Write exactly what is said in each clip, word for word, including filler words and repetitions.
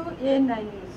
ఏ nine news.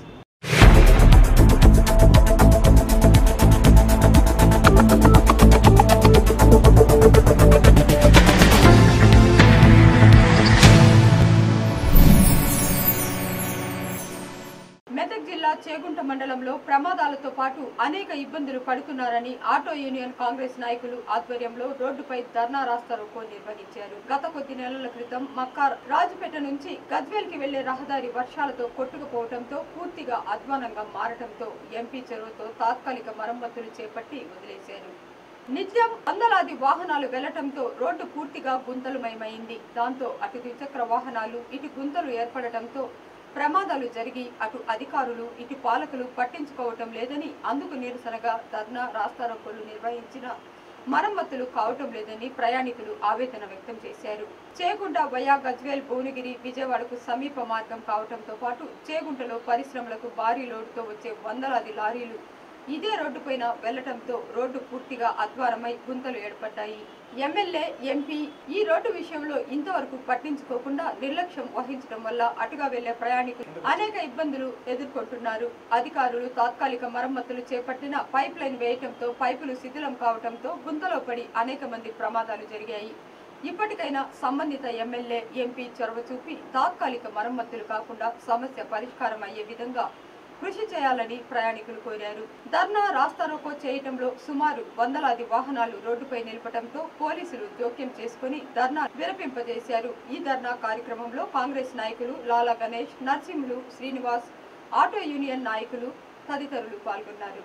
Medak జిల్లా చేగుంట మండలంలో ప్రమాదాలతో పాటు అనేక ఇబ్బందులు పడుతున్నారని ఆటో యూనియన్ కాంగ్రెస్ నాయకులు ఆధ్వర్యంలో రోడ్డుపై ధర్నా రాస్తారోకో నిర్వహించారు. గత కొద్ది నెలల క్రితం మక్కార్ రాజుపేట నుంచి గజ్వేల్ కి వెళ్లే రహదారి వర్షాలతో కొట్టుకుపోవడంతో పూర్తిగా అధ్వానంగా మారడంతో ఎంపీ చొరవతో తాత్కాలిక మరమ్మతులు చేపట్టి వదిలేశారు. నిత్యం వందలాది వాహనాలు వెళ్లటంతో రోడ్డు పూర్తిగా గుంతలమయమైంది. దాంతో అటు ద్విచక్ర వాహనాలు ఇటు గుంతలు ఏర్పడటంతో ప్రమాదాలు జరిగి అటు అధికారులు ఇటు పాలకులు పట్టించుకోవటం లేదని, అందుకు నిరసనగా ధర్నా రాస్తారోకోలు నిర్వహించిన మరమ్మతులు కావటం లేదని ప్రయాణికులు ఆవేదన వ్యక్తం చేశారు. చేగుంట వయా గజ్వేల్ భువనగిరి విజయవాడకు సమీప మార్గం కావటంతో పాటు చేగుంటలో పరిశ్రమలకు భారీ లోడుతో వచ్చే వందలాది లారీలు ఇదే రోడ్డుపైన వెళ్లటంతో రోడ్డు పూర్తిగా అధ్వానమై గుంతలు ఏర్పడ్డాయి. ఎమ్మెల్యే ఎంపీ ఈ రోడ్డు విషయంలో ఇంతవరకు పట్టించుకోకుండా నిర్లక్ష్యం వహించడం వల్ల అటుగా వెళ్లే ప్రయాణికులు అనేక ఇబ్బందులు ఎదుర్కొంటున్నారు. అధికారులు తాత్కాలిక మరమ్మతులు చేపట్టిన పైప్ లైన్ వేయటంతో పైపులు శిథిలం కావడంతో గుంతలో పడి అనేక మంది ప్రమాదాలు జరిగాయి. ఇప్పటికైనా సంబంధిత ఎమ్మెల్యే ఎంపీ చొరవ చూపి తాత్కాలిక మరమ్మతులు కాకుండా సమస్య పరిష్కారం అయ్యే విధంగా కృషి చేయాలని ప్రయాణికులు కోరారు. ధర్నా రాస్తారోకో చేయటంలో సుమారు వందలాది వాహనాలు రోడ్డుపై నిలపడంతో పోలీసులు జోక్యం చేసుకుని ధర్నా విరపింపజేశారు. ఈ ధర్నా కార్యక్రమంలో కాంగ్రెస్ నాయకులు లాలా గణేష్, నర్సింహులు, శ్రీనివాస్, ఆటో యూనియన్ నాయకులు తదితరులు పాల్గొన్నారు.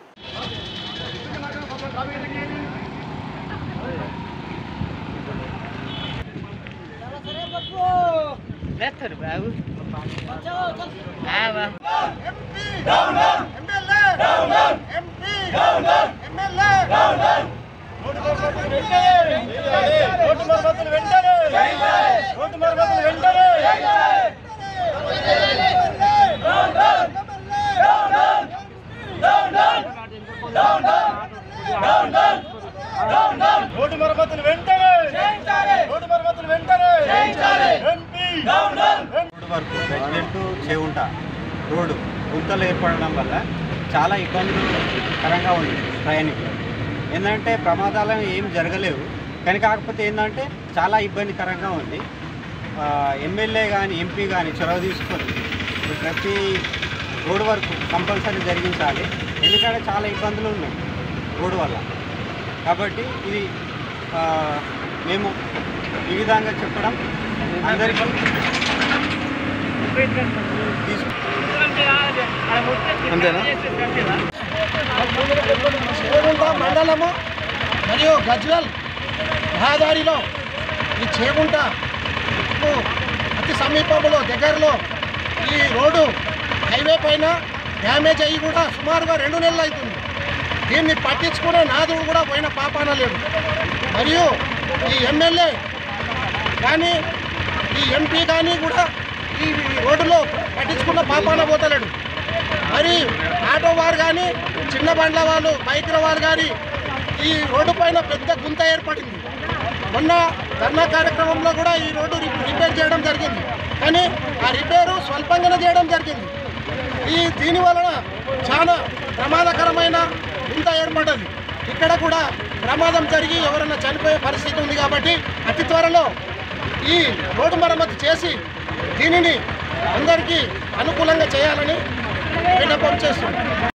రోడ్డు మరమ్మతులు వెంటనే రోడ్డు మరమ్మతులు వెంటనే రోడ్డు వరకు గజ్వేల్ టు చేగుంట రోడ్డు గుంతలు ఏర్పడడం వల్ల చాలా ఇబ్బందికరంగా ఉంది ప్రయాణికులు. ఏంటంటే ప్రమాదాలు ఏం జరగలేవు, కానీ కాకపోతే ఏంటంటే చాలా ఇబ్బందికరంగా ఉంది. ఎమ్మెల్యే కానీ ఎంపీ కానీ చొరవ తీసుకొని ప్రతి రోడ్డు వరకు కంపల్సరీ జరిగించాలి. ఎందుకంటే చాలా ఇబ్బందులు ఉన్నాయి రోడ్డు వల్ల. కాబట్టి ఇది మేము ఈ విధంగా చెప్పడం అందరికీ చేగుంట మండలము మరియు గజ్వేల్ రహదారిలో ఈ చేగుంట అతి సమీపంలో దగ్గరలో ఈ రోడ్డు హైవే పైన డ్యామేజ్ అయ్యి కూడా సుమారుగా రెండు నెలలు అవుతుంది. దీన్ని పట్టించుకునే నాదుడు కూడా పోయిన పాపాన లేడు. మరియు ఈ ఎమ్మెల్యే కానీ ఈ ఎంపీ కానీ కూడా ఈ రోడ్డులో పట్టించుకున్న పాపాన పోతలేడు. మరి ఆటో వారు కానీ చిన్న బండ్ల వాళ్ళు బైక్ల వారు కానీ ఈ రోడ్డు పైన పెద్ద గుంత ఏర్పడింది. మొన్న ధర్నా కార్యక్రమంలో కూడా ఈ రోడ్డు రిపేర్ చేయడం జరిగింది, కానీ ఆ రిపేరు స్వల్పంగానే చేయడం జరిగింది. ఈ దీని వలన చాలా ప్రమాదకరమైన గుంత ఏర్పడ్డది. ఇక్కడ కూడా ప్రమాదం జరిగి ఎవరైనా చనిపోయే పరిస్థితి ఉంది. కాబట్టి అతి త్వరలో ఈ రోడ్డు మరమ్మతు చేసి దీనిని అందరికీ అనుకూలంగా చేయాలని విన్నపం చేస్తున్నాం.